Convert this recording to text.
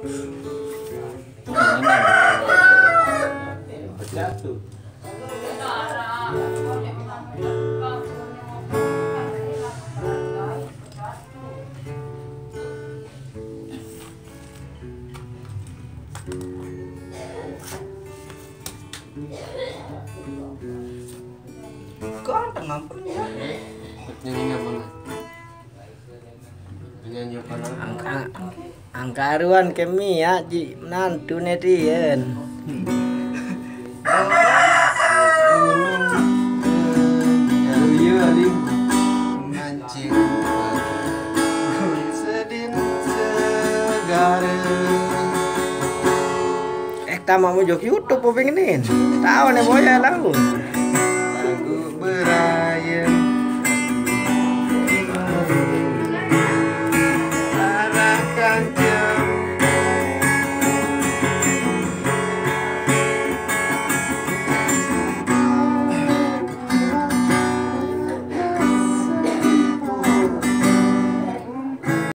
Jatuh. Kok ngampun ya? Nyanyi mana? Nyanyi apa? Angkaruan kemi ya ji menantu netizen. Mancing sedin segara. Tamak mojok YouTube pengenin. Tahu nih boya lagu. Lagu berayun